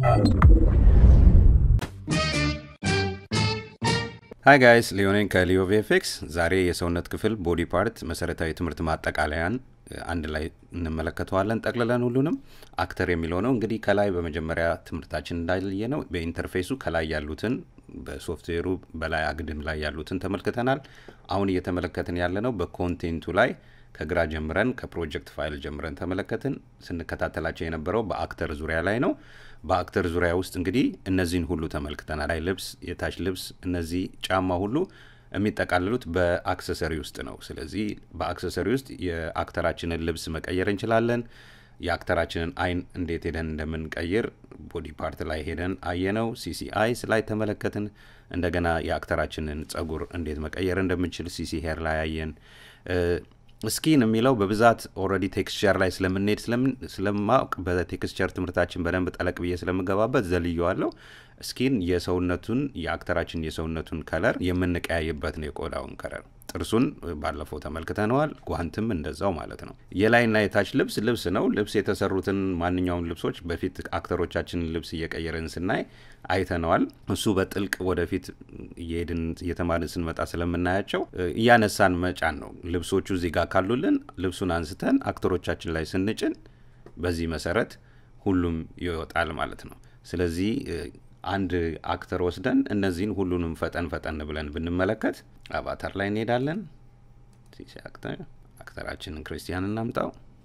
Hi guys, ሊዮኔን ከሊዮ ቪኤፍኤክስ ዛሬ የሰውነት ክፍል ቦዲ ፓርት መሰረታዊ ትምህርት ማጠቃለያን አንድ ላይ እንመለከታለን። ጠቅለለን ሁሉንም አክተር የሚለው ነው እንግዲህ ከላይ በመጀመሪያ ትምህርታችን እንዳየነው በኢንተርፌሱ ከላይ ያሉትን በሶፍትዌሩ በላይ አግድም ላይ ያሉትን ተመልክተናል። አሁን እየተመለከትን ያለነው በኮንቴንቱ ላይ ከግራ ጀምረን ከፕሮጀክት ፋይል ጀምረን ተመለከትን። ስንከታተላቸው የነበረው በአክተር ዙሪያ ላይ ነው። በአክተር ዙሪያ ውስጥ እንግዲህ እነዚህን ሁሉ ተመልክተናል። ላይ ልብስ፣ የታች ልብስ፣ እነዚህ ጫማ ሁሉ የሚጠቃለሉት በአክሰሰሪ ውስጥ ነው። ስለዚህ በአክሰሰሪ ውስጥ የአክተራችንን ልብስ መቀየር እንችላለን። የአክተራችንን አይን እንዴት ሄደን እንደምንቀይር ቦዲ ፓርት ላይ ሄደን አየነው። ሲሲአይ ላይ ተመለከትን። እንደገና የአክተራችንን ጸጉር እንዴት መቀየር እንደምንችል ሲሲ ሄር ላይ አየን። ስኪን የሚለው በብዛት ኦሬዲ ቴክስቸር ላይ ስለምንሄድ ስለማውቅ በቴክስቸር ትምህርታችን በደንብ ጠለቅ ብዬ ስለምገባበት ዘልየዋለሁ። ስኪን የሰውነቱን የአክተራችን የሰውነቱን ከለር የምንቀያይበት ነው። የቆዳውን ከለር ጥርሱን ባለፈው ተመልክተናል። ጓንትም እንደዛው ማለት ነው። የላይና የታች ልብስ ነው። ልብስ የተሰሩትን ማንኛውም ልብሶች በፊት አክተሮቻችን ልብስ እየቀየረን ስናይ አይተናል። እሱ በጥልቅ ወደፊት እየተማርን ስንመጣ ስለምናያቸው እያነሳን መጫን ነው። ልብሶቹ እዚህ ጋር ካሉልን ልብሱን አንስተን አክተሮቻችን ላይ ስንጭን በዚህ መሰረት ሁሉም ይወጣል ማለት ነው። ስለዚህ አንድ አክተር ወስደን እነዚህን ሁሉንም ፈጠን ብለን ብንመለከት አቫታር ላይ እንሄዳለን። ሲሲ አክተራችንን ክርስቲያን እናምጣው።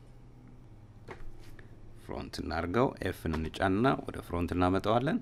ፍሮንት እናርገው። ኤፍን እንጫንና ወደ ፍሮንት እናመጣዋለን።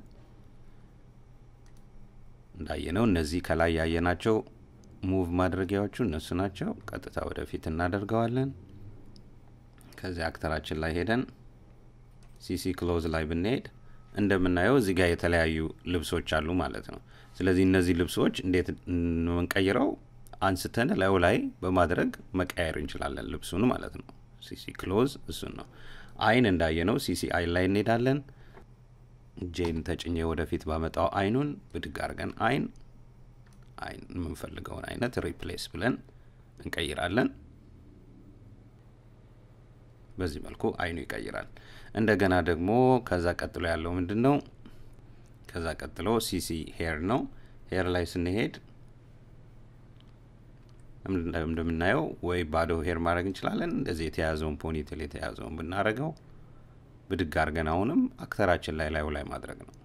እንዳየነው እነዚህ ከላይ ያየናቸው ሙቭ ማድረጊያዎቹ እነሱ ናቸው። ቀጥታ ወደፊት እናደርገዋለን። ከዚህ አክተራችን ላይ ሄደን ሲሲ ክሎዝ ላይ ብንሄድ እንደምናየው እዚህ ጋር የተለያዩ ልብሶች አሉ ማለት ነው። ስለዚህ እነዚህ ልብሶች እንዴት እንቀይረው አንስተን ላይ በማድረግ መቀየር እንችላለን ልብሱን ማለት ነው። ሲሲ ክሎዝ እሱን ነው። አይን እንዳየነው ሲሲ አይ ላይ እንሄዳለን። ጄን ተጭኜ ወደፊት ባመጣው አይኑን ብድግ አድርገን አይን የምንፈልገውን አይነት ሪፕሌስ ብለን እንቀይራለን። በዚህ መልኩ አይኑ ይቀይራል። እንደገና ደግሞ ከዛ ቀጥሎ ያለው ምንድነው? ከዛ ቀጥሎ ሲሲ ሄር ነው። ሄር ላይ ስንሄድ እንደምናየው ወይ ባዶ ሄር ማድረግ እንችላለን። እንደዚህ የተያዘውን ፖኒቴል የተያዘውን ብናረገው ብድግ አድርገን አሁንም አክተራችን ላይ ማድረግ ነው።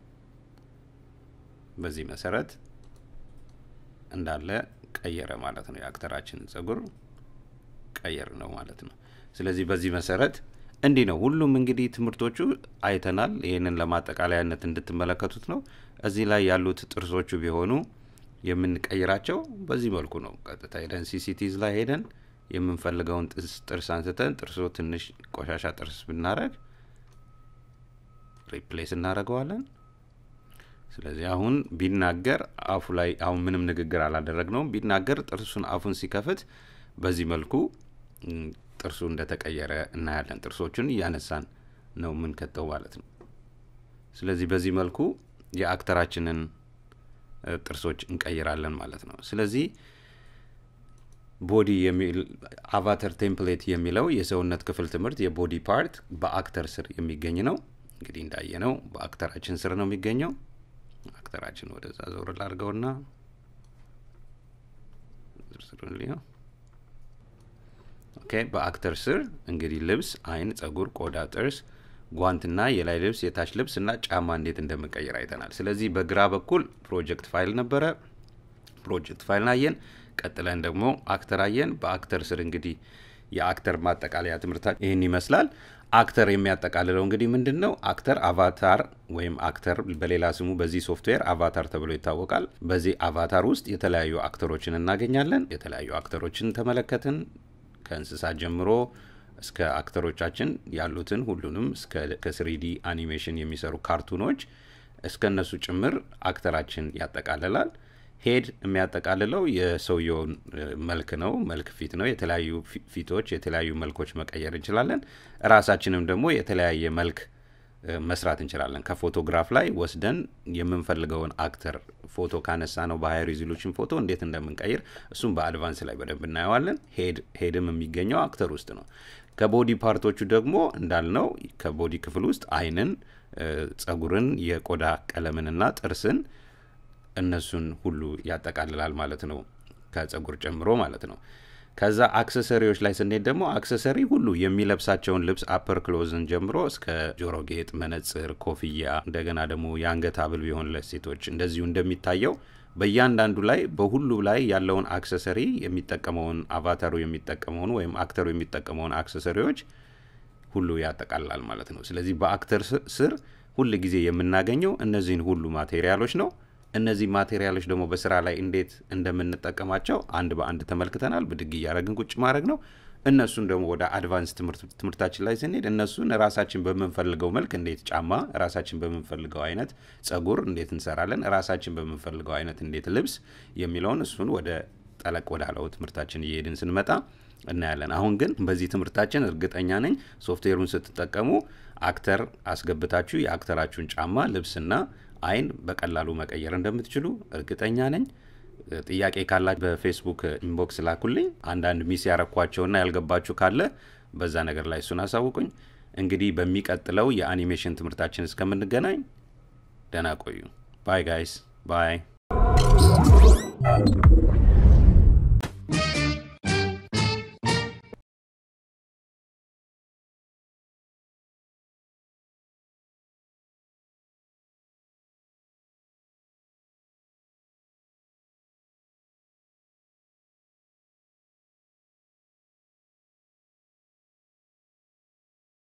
በዚህ መሰረት እንዳለ ቀየረ ማለት ነው። የአክተራችንን ጸጉር ቀየር ነው ማለት ነው። ስለዚህ በዚህ መሰረት እንዲህ ነው ሁሉም እንግዲህ ትምህርቶቹ አይተናል። ይሄንን ለማጠቃለያነት እንድትመለከቱት ነው። እዚህ ላይ ያሉት ጥርሶቹ ቢሆኑ የምንቀይራቸው በዚህ መልኩ ነው። ቀጥታ ሄደን ሲሲቲዝ ላይ ሄደን የምንፈልገውን ጥርስ አንስተን ጥርሱ ትንሽ ቆሻሻ ጥርስ ብናረግ ሪፕሌስ እናደርገዋለን። ስለዚህ አሁን ቢናገር አፉ ላይ አሁን ምንም ንግግር አላደረግነውም። ቢናገር ጥርሱን አፉን ሲከፍት በዚህ መልኩ ጥርሱ እንደተቀየረ እናያለን። ጥርሶቹን ያነሳን ነው ምን ከተው ማለት ነው። ስለዚህ በዚህ መልኩ የአክተራችንን ጥርሶች እንቀይራለን ማለት ነው። ስለዚህ ቦዲ የሚል አቫታር ቴምፕሌት የሚለው የሰውነት ክፍል ትምህርት የቦዲ ፓርት በአክተር ስር የሚገኝ ነው። እንግዲህ እንዳየነው በአክተራችን ስር ነው የሚገኘው። አክተራችን ወደዛ ዞር ላድርገውና ዝርዝሩን ልየው። ኦኬ በአክተር ስር እንግዲህ ልብስ፣ አይን፣ ጸጉር፣ ቆዳ፣ ጥርስ፣ ጓንትና የላይ ልብስ፣ የታች ልብስና ጫማ እንዴት እንደምንቀይር አይተናል። ስለዚህ በግራ በኩል ፕሮጀክት ፋይል ነበረ። ፕሮጀክት ፋይል አየን። ቀጥለን ደግሞ አክተር አየን። በአክተር ስር እንግዲህ የአክተር ማጠቃለያ ትምህርታችን ይሄን ይመስላል። አክተር የሚያጠቃልለው እንግዲህ ምንድነው? አክተር አቫታር ወይም አክተር በሌላ ስሙ በዚህ ሶፍትዌር አቫታር ተብሎ ይታወቃል። በዚህ አቫታር ውስጥ የተለያዩ አክተሮችን እናገኛለን። የተለያዩ አክተሮችን ተመለከትን። ከእንስሳ ጀምሮ እስከ አክተሮቻችን ያሉትን ሁሉንም እስከ ከ3D አኒሜሽን የሚሰሩ ካርቱኖች እስከነሱ ጭምር አክተራችን ያጠቃልላል። ሄድ የሚያጠቃልለው የሰውየውን መልክ ነው። መልክ ፊት ነው። የተለያዩ ፊቶች የተለያዩ መልኮች መቀየር እንችላለን። ራሳችንም ደግሞ የተለያየ መልክ መስራት እንችላለን። ከፎቶግራፍ ላይ ወስደን የምንፈልገውን አክተር ፎቶ ካነሳ ነው በሃይ ሪዞሉሽን ፎቶ እንዴት እንደምንቀይር እሱም በአድቫንስ ላይ በደንብ እናየዋለን። ሄድም የሚገኘው አክተር ውስጥ ነው። ከቦዲ ፓርቶቹ ደግሞ እንዳልነው ከቦዲ ክፍል ውስጥ አይንን፣ ጸጉርን፣ የቆዳ ቀለምንና ጥርስን እነሱን ሁሉ ያጠቃልላል ማለት ነው ከጸጉር ጨምሮ ማለት ነው። ከዛ አክሰሰሪዎች ላይ ስንሄድ ደግሞ አክሰሰሪ ሁሉ የሚለብሳቸውን ልብስ አፐር ክሎዝን ጀምሮ እስከ ጆሮ ጌጥ፣ መነጽር፣ ኮፍያ እንደገና ደግሞ የአንገት ሐብል ቢሆን ለሴቶች እንደዚሁ እንደሚታየው በእያንዳንዱ ላይ በሁሉ ላይ ያለውን አክሰሰሪ የሚጠቀመውን አቫታሩ የሚጠቀመውን ወይም አክተሩ የሚጠቀመውን አክሰሰሪዎች ሁሉ ያጠቃልላል ማለት ነው። ስለዚህ በአክተር ስር ሁሉ ጊዜ የምናገኘው እነዚህን ሁሉ ማቴሪያሎች ነው። እነዚህ ማቴሪያሎች ደግሞ በስራ ላይ እንዴት እንደምንጠቀማቸው አንድ በአንድ ተመልክተናል። ብድግ ያረግን ቁጭ ማድረግ ነው። እነሱን ደግሞ ወደ አድቫንስ ትምህርታችን ላይ ስንሄድ እነሱን ራሳችን በመንፈልገው መልክ እንዴት ጫማ፣ ራሳችን በመንፈልገው አይነት ጸጉር እንዴት እንሰራለን፣ ራሳችን በመንፈልገው አይነት እንዴት ልብስ የሚለውን እሱን ወደ ጠለቅ ወዳለው ትምህርታችን እየሄድን ስንመጣ እናያለን። አሁን ግን በዚህ ትምህርታችን እርግጠኛ ነኝ ሶፍትዌሩን ስትጠቀሙ አክተር አስገብታችሁ የአክተራችሁን ጫማ፣ ልብስና አይን በቀላሉ መቀየር እንደምትችሉ እርግጠኛ ነኝ። ጥያቄ ካላችሁ በፌስቡክ ኢንቦክስ ላኩልኝ። አንዳንድ ሚስ ያረኳቸውና ያልገባችሁ ካለ በዛ ነገር ላይ እሱን አሳውቁኝ። እንግዲህ በሚቀጥለው የአኒሜሽን ትምህርታችን እስከምንገናኝ ደህና ቆዩ። ባይ ጋይስ ባይ።